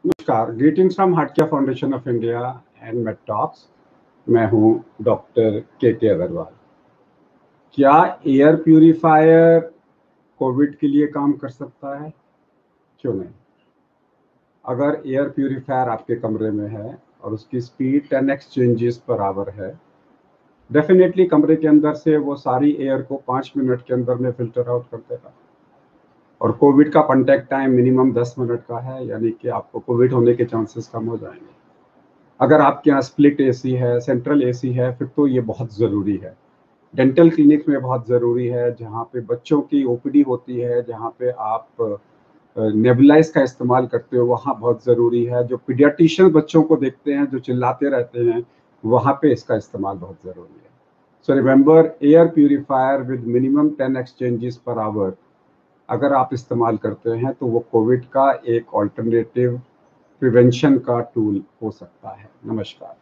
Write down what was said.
नमस्कार, greetings from Heartcare Foundation of India and Med Talks. मैं हूं डॉक्टर के अग्रवाल। क्या एयर प्यूरिफायर कोविड के लिए काम कर सकता है? क्यों नहीं। अगर एयर प्यूरिफायर आपके कमरे में है और उसकी speed 10x changes per hour है, डेफिनेटली कमरे के अंदर से वो सारी एयर को 5 मिनट के अंदर में फिल्टर आउट कर देगा। और कोविड का कॉन्टैक्ट टाइम मिनिमम 10 मिनट का है, यानी कि आपको कोविड होने के चांसेस कम हो जाएंगे। अगर आपके यहाँ स्प्लिट एसी है, सेंट्रल एसी है, फिर तो ये बहुत ज़रूरी है। डेंटल क्लिनिक में बहुत ज़रूरी है, जहाँ पे बच्चों की ओपीडी होती है, जहाँ पे आप नेबुलाइज का इस्तेमाल करते हो, वहाँ बहुत ज़रूरी है। जो पीडियाट्रिशियन बच्चों को देखते हैं, जो चिल्लाते रहते हैं, वहाँ पे इसका इस्तेमाल बहुत ज़रूरी है। So remember, air purifier with minimum 10 exchanges per hour अगर आप इस्तेमाल करते हैं तो वो कोविड का एक ऑल्टरनेटिव प्रिवेंशन का टूल हो सकता है। नमस्कार।